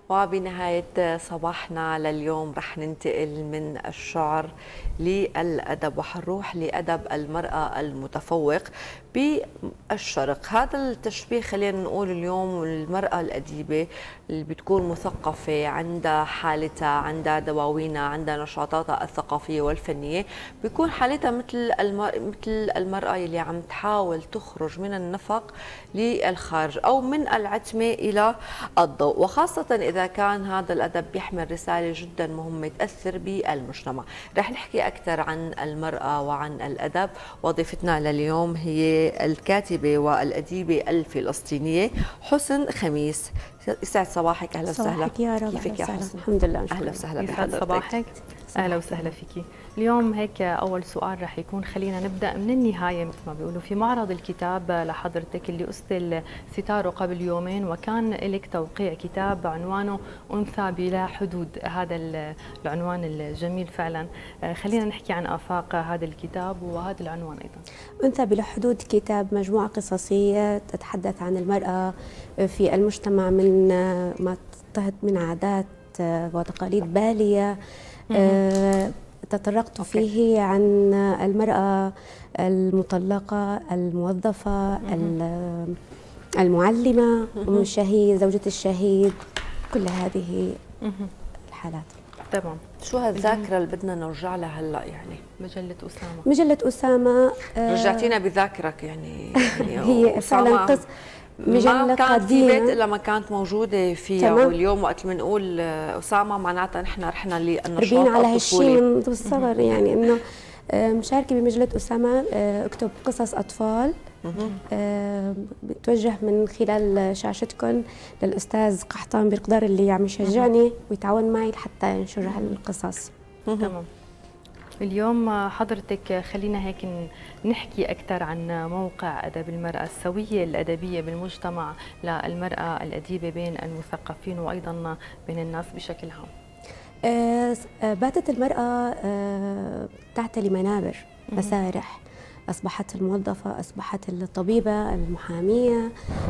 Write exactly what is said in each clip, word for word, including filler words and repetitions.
وبنهاية صباحنا لليوم رح ننتقل من الشعر للأدب وحنروح لأدب المرأة المتفوق بالشرق. هذا التشبيه خلينا نقول اليوم المرأة الأديبة اللي بتكون مثقفة، عندها حالتها، عندها دواوينها، عندها نشاطاتها الثقافية والفنية، بيكون حالتها مثل المر... مثل المرأة اللي عم تحاول تخرج من النفق للخارج أو من العتمة إلى الضوء، وخاصة إذا كان هذا الأدب يحمل رسالة جدا مهمة تأثر بالمجتمع. رح نحكي أكثر عن المرأة وعن الأدب، وضيفتنا لليوم هي الكاتبة والأديبة الفلسطينية حسن خميس. يسعد صباحك، أهلا وسهلا. صباحك يا رب. كيفك يا حسن؟ الحمد لله. أهلا وسهلا يسعد بحضرتك. صباحك. اهلا وسهلا فيكي. اليوم هيك اول سؤال رح يكون، خلينا نبدا من النهايه مثل ما بيقولوا. في معرض الكتاب لحضرتك اللي اسدل ستاره قبل يومين، وكان لك توقيع كتاب عنوانه انثى بلا حدود. هذا العنوان الجميل فعلا. خلينا نحكي عن افاق هذا الكتاب وهذا العنوان ايضا. انثى بلا حدود كتاب مجموعه قصصيه تتحدث عن المراه في المجتمع من ما تضطهد من عادات وتقاليد باليه. أه تطرقت فيه عن المرأة المطلقة، الموظفة، المعلمة، أم الشهيد، زوجة الشهيد، كل هذه الحالات. تمام. شو هالذاكرة اللي بدنا نرجع لها هلا يعني؟ مجلة أسامة. مجلة أسامة رجعتينا بذاكرك يعني, يعني هي فعلا قصة مجلة ما كانت قديمة، في بيت الا ما كانت موجوده فيها. واليوم وقت بنقول اسامه معناتها نحن رحنا للنشاط ربينا على هالشيء من الطفولي. الصغر، يعني انه مشاركه بمجله اسامه، اكتب قصص اطفال بتوجه من خلال شاشتكم للاستاذ قحطان بقدر اللي عم يشجعني ويتعاون معي لحتى ينشر هالقصص. تمام. اليوم حضرتك خلينا هيك نحكي أكثر عن موقع أدب المرأة، السوية الأدبية بالمجتمع للمرأة الأديبة بين المثقفين وأيضا بين الناس بشكل عام. باتت المرأة تعتلي منابر، مسارح، أصبحت الموظفة، أصبحت الطبيبة، المحامية،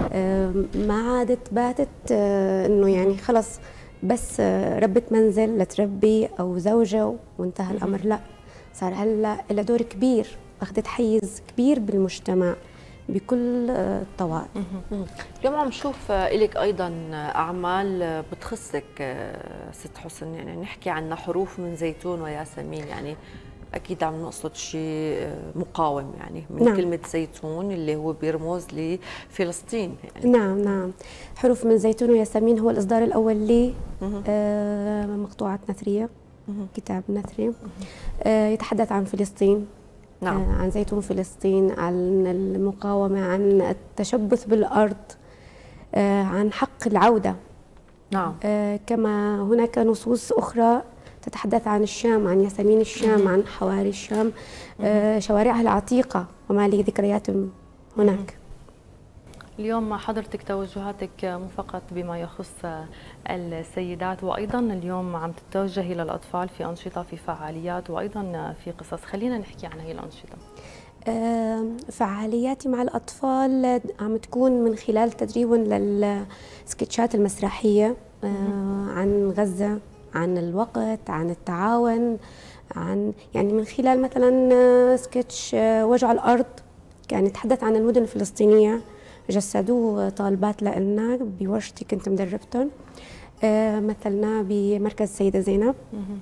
ما عادت باتت إنه يعني خلص بس ربة منزل لتربي أو زوجة وانتهى الأمر. لا، صار هلا لها دور كبير، أخذت حيز كبير بالمجتمع بكل الطوائف. اليوم عم شوف إلك أيضا أعمال بتخصك ست حسن، يعني نحكي عن حروف من زيتون وياسمين، يعني أكيد عم نقصد شيء مقاوم يعني من نعم. كلمة زيتون اللي هو بيرمز لفلسطين يعني. نعم نعم. حروف من زيتون وياسمين هو الإصدار الأول لي، آه مقطوعات نثرية، كتاب نثري آه يتحدث عن فلسطين. نعم. آه عن زيتون فلسطين، عن المقاومة، عن التشبث بالأرض، آه عن حق العودة. نعم. آه كما هناك نصوص أخرى تتحدث عن الشام، عن ياسمين الشام، عن حواري الشام، آه شوارعها العتيقة وما لي ذكريات هناك. اليوم حضرتك توجهاتك مو فقط بما يخص السيدات، وأيضا اليوم عم تتوجهي للأطفال في أنشطة، في فعاليات، وأيضا في قصص. خلينا نحكي عن هي الأنشطة. آه فعالياتي مع الأطفال عم تكون من خلال تدريبهم للسكتشات المسرحية، آه عن غزة، عن الوقت، عن التعاون، عن يعني من خلال مثلا سكتش وجع الأرض كان يتحدث عن المدن الفلسطينية، جسدوه طالبات لنا بورشتي كنت مدربتهم. آه مثلنا بمركز السيدة زينب.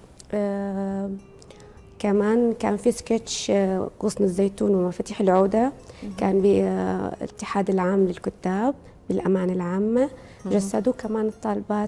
آه كمان كان في سكتش آه غصن الزيتون ومفاتيح العودة، كان بالاتحاد العام للكتاب بالأمانة العامة، جسدوه كمان الطالبات،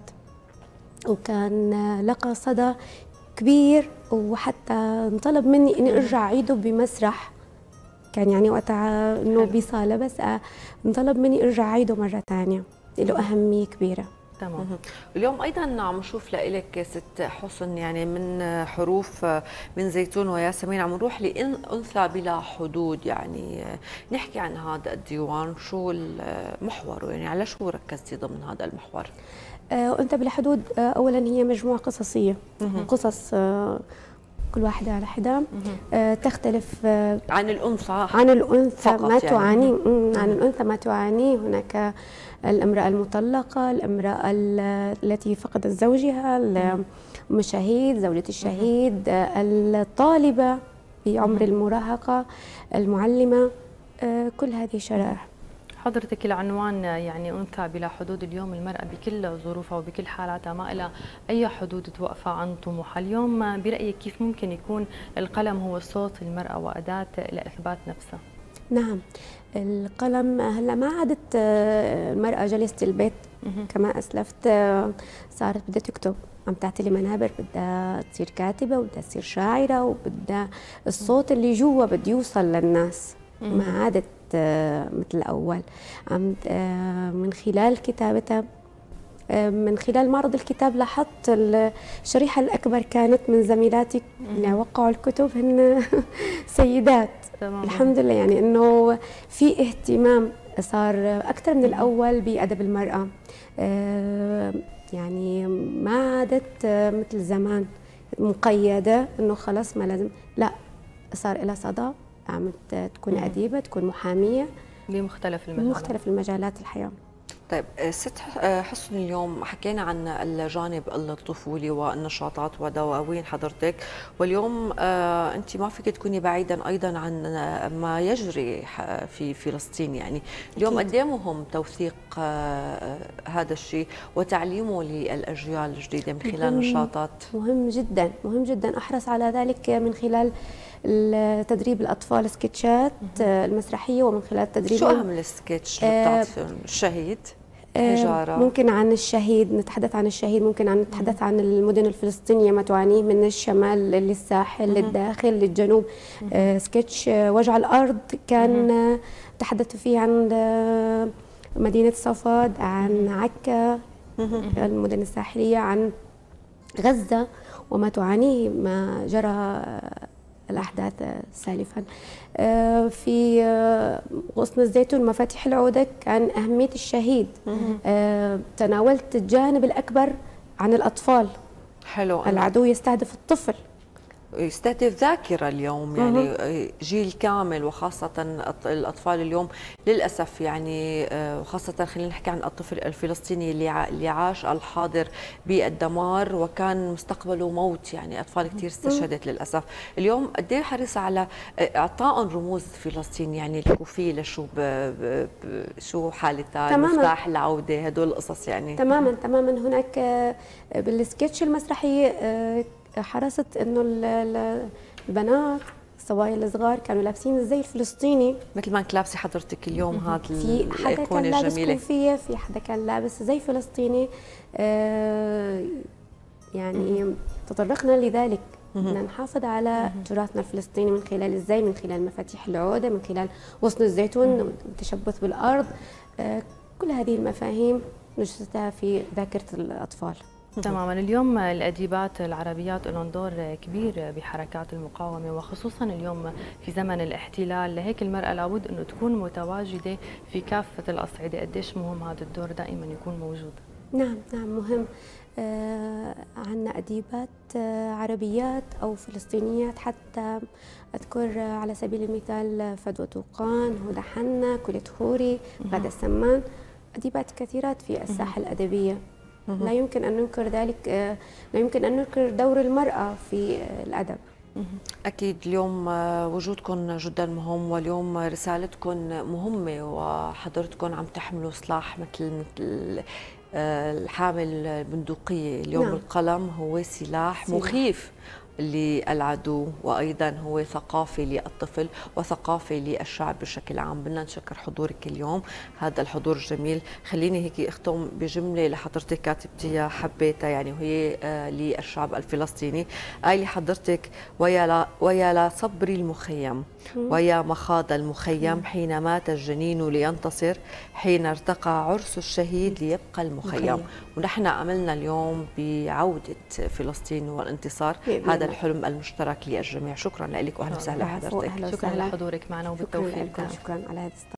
وكان لقى صدى كبير، وحتى انطلب مني اني ارجع اعيده بمسرح. كان يعني وقتها انه بصاله، بس انطلب مني ارجع اعيده مره ثانيه، له اهميه كبيره. تمام. اليوم ايضا عم نشوف لإلك ست حسن يعني من حروف من زيتون وياسمين عم نروح لأنثى بلا حدود، يعني نحكي عن هذا الديوان، شو محوره، يعني على شو ركزتي ضمن هذا المحور؟ أنثى بلا حدود أولا هي مجموعة قصصية، قصص كل واحدة على حدة آه تختلف آه عن الأنثى عن الأنثى ما يعني. تعاني عن الأنثى ما تعانيه. هناك الامرأة المطلقة، الامرأة التي فقدت زوجها، أم الشهيد، زوجة الشهيد، الطالبة في عمر المراهقة، المعلمة، كل هذه شرائح. حضرتك العنوان يعني أنثى بلا حدود. اليوم المرأة بكل ظروفها وبكل حالاتها ما لها أي حدود توقفها عن طموحها. اليوم برأيك كيف ممكن يكون القلم هو صوت المرأة وأداة لإثبات نفسها؟ نعم، القلم هلا ما عادت المرأة جلسة البيت كما أسلفت، صارت بدها تكتب، عم تعتلي منابر، بدها تصير كاتبة وبدها تصير شاعرة وبدها الصوت اللي جوا بده يوصل للناس. ما عادت مثل الأول. عم من خلال كتابتها، من خلال معرض الكتاب لاحظت الشريحة الأكبر كانت من زميلاتي اللي وقعوا الكتب هن سيدات. تمام. الحمد لله، يعني إنه في اهتمام صار أكثر من الأول بأدب المرأة. يعني ما عادت مثل زمان مقيدة إنه خلاص ما لازم، لا، صار لها صدى، عم تكون أديبة، تكون محامية بمختلف المجالات بمختلف المجالات الحياة. طيب ست حسن، اليوم حكينا عن الجانب الطفولي والنشاطات ودواوين حضرتك، واليوم آه انت ما فيك تكوني بعيدا ايضا عن ما يجري في فلسطين. يعني اليوم قد ايه مهم توثيق آه هذا الشيء وتعليمه للاجيال الجديده من خلال نشاطات؟ مهم جدا، مهم جدا. احرص على ذلك من خلال تدريب الاطفال سكتشات المسرحيه، ومن خلال تدريب شو اهم السكتش بتاعت الشهيد؟ حجارة. ممكن عن الشهيد نتحدث عن الشهيد، ممكن عن نتحدث عن المدن الفلسطينية ما تعانيه من الشمال للساحل للداخل للجنوب. آه سكتش وجع الأرض كان تحدث فيه عن مدينة صفد، عن عكا المدن الساحلية، عن غزة وما تعانيه ما جرى الأحداث سالفا. في غصن الزيتون مفاتيح العودة كان أهمية الشهيد. تناولت الجانب الأكبر عن الأطفال. حلو. العدو يستهدف الطفل، يستهدف ذاكرة اليوم، يعني جيل كامل، وخاصة الأطفال اليوم للأسف، يعني وخاصة خلينا نحكي عن الطفل الفلسطيني اللي عاش الحاضر بالدمار وكان مستقبله موت. يعني أطفال كثير استشهدت للأسف. اليوم قد ايه حريصة على إعطاء رموز فلسطين، يعني الكوفية شو شو حالتها، مفتاح العودة، هدول القصص يعني. تماما تماما. هناك بالسكتش المسرحية حرصت انه البنات الصبايا الصغار كانوا لابسين الزي الفلسطيني، مثل ما انت لابسه حضرتك اليوم. هذا في حدا كان لابس كوفيه، في حدا كان لابس زي فلسطيني. آه يعني تطرقنا لذلك بدنا نحافظ على تراثنا الفلسطيني من خلال الزي، من خلال مفاتيح العوده، من خلال غصن الزيتون، التشبث بالارض. آه كل هذه المفاهيم نجسدها في ذاكره الاطفال. تماما. اليوم الأديبات العربيات لهم دور كبير بحركات المقاومة، وخصوصا اليوم في زمن الاحتلال، لهيك المرأة لابد أنه تكون متواجدة في كافة الأصعدة. قديش مهم هذا الدور دائما يكون موجود؟ نعم نعم مهم. آه عندنا أديبات آه عربيات أو فلسطينيات، حتى أذكر آه على سبيل المثال فدوى طوقان، هدى حنا، كليت خوري، غادة السمان، أديبات كثيرات في الساحة الأدبية. لا يمكن أن ننكر ذلك، لا يمكن أن ننكر دور المرأة في الأدب. أكيد اليوم وجودكم جدا مهم، واليوم رسالتكم مهمة، وحضرتكم عم تحملوا سلاح مثل مثل الحامل البندقية. اليوم نعم. القلم هو سلاح, سلاح مخيف للعدو، وايضا هو ثقافه للطفل وثقافه للشعب بشكل عام. بدنا نشكر حضورك اليوم، هذا الحضور الجميل. خليني هيك اختم بجمله لحضرتك كاتبتيها حبيتها، يعني وهي آه للشعب الفلسطيني. قايله حضرتك: ويا لا ويا لا صبر المخيم، ويا مخاض المخيم، حين مات الجنين لينتصر، حين ارتقى عرس الشهيد ليبقى المخيم. ونحن املنا اليوم بعوده فلسطين والانتصار. هذا الحلم المشترك للجميع. شكرا لك واهلا وسهلا حضرتك. شكرا لحضورك معنا وبالتوفيق. شكرا على هذا